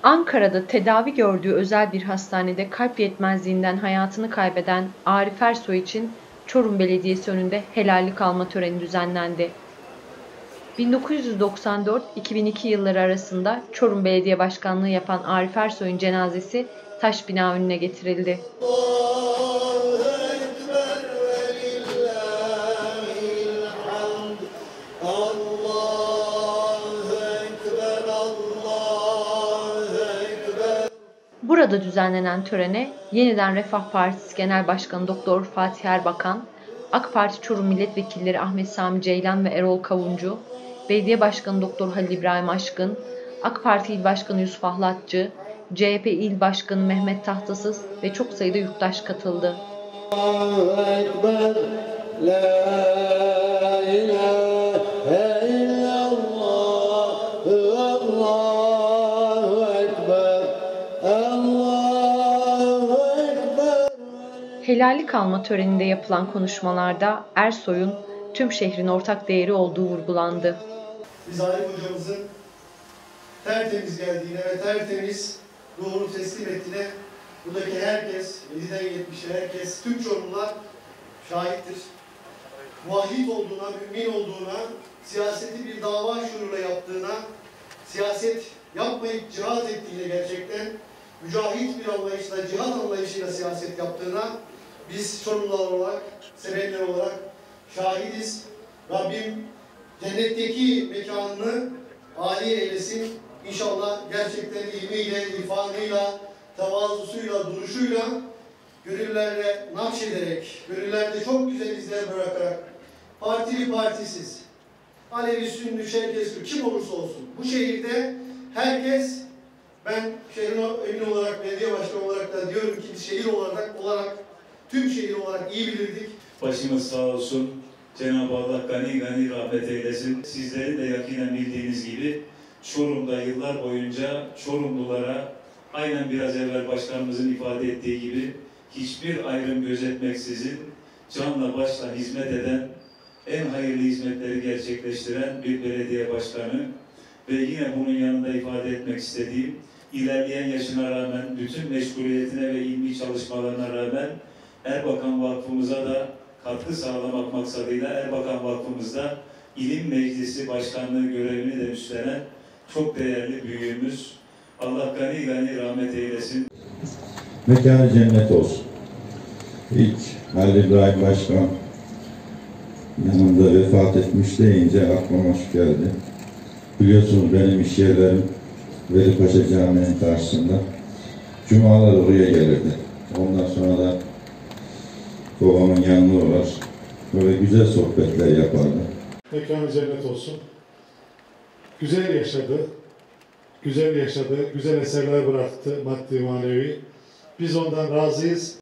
Ankara'da tedavi gördüğü özel bir hastanede kalp yetmezliğinden hayatını kaybeden Arif Ersoy için Çorum Belediyesi önünde helallik alma töreni düzenlendi. 1994-2002 yılları arasında Çorum Belediye Başkanlığı yapan Arif Ersoy'un cenazesi taş bina önüne getirildi. Burada düzenlenen törene Yeniden Refah Partisi Genel Başkanı Doktor Fatih Erbakan, AK Parti Çorum Milletvekilleri Ahmet Sami Ceylan ve Erol Kavuncu, Belediye Başkanı Doktor Halil İbrahim Aşkın, AK Parti İl Başkanı Yusuf Ahlatçı, CHP İl Başkanı Mehmet Tahtasız ve çok sayıda yurttaş katıldı. Allahu Ekber, la ilahe illallah, Allahu Ekber, Allahu Ekber. Helallik alma töreninde yapılan konuşmalarda Ersoy'un tüm şehrin ortak değeri olduğu vurgulandı. Biz Arif hocamızın tertemiz geldiğine ve tertemiz ruhunu teslim ettiğine buradaki herkes, 7'den 70'e herkes, tüm Çorumlular şahittir. Muvahhid olduğuna, mümin olduğuna, siyaseti bir dava şuuruyla yaptığına, siyaset yapmayıp cihat ettiğine gerçekten mücahit bir anlayışla, cihat anlayışıyla siyaset yaptığına biz Çorumlular olarak, sevenler olarak şahidiz. Rabbim cennetteki mekanını âli eylesin. İnşallah gerçekten ilmiyle, irfanıyla, tevazusuyla, duruşuyla, gönüllerde nakşederek, gönüllerde çok güzel izler bırakarak, partili partisiz, Alevi, Sünni, Şerkes, kim olursa olsun, bu şehirde herkes, ben şehrin emini olarak, belediye başkanı olarak da diyorum ki biz şehir olarak tüm şehir olarak iyi bilirdik. Başımız sağ olsun. Cenab-ı Allah gani gani rahmet eylesin. Sizleri de yakinen bildiğiniz gibi Çorum'da yıllar boyunca Çorumlulara aynen biraz evvel başkanımızın ifade ettiği gibi hiçbir ayrım gözetmeksizin canla başla hizmet eden, en hayırlı hizmetleri gerçekleştiren bir belediye başkanı ve yine bunun yanında ifade etmek istediğim, ilerleyen yaşına rağmen, bütün meşguliyetine ve ilmi çalışmalarına rağmen Erbakan Vakfımıza da katkı sağlamak maksadıyla Erbakan Vakfımızda İlim Meclisi Başkanlığı görevini de üstlenen çok değerli büyüğümüz. Allah gani gani rahmet eylesin. Mekanı cennet olsun. İlk Halil İbrahim Başkan yanımda vefat etmiş deyince aklıma hoş geldi. Biliyorsunuz benim iş yerlerim Velipaşa Camii'nin karşısında. Cumalar oraya gelirdi. Ondan sonra da babamın yanına uğrar. Böyle güzel sohbetler yapardı. Mekanı cennet olsun. Güzel yaşadı. Güzel yaşadı. Güzel eserler bıraktı maddi manevi. Biz ondan razıyız.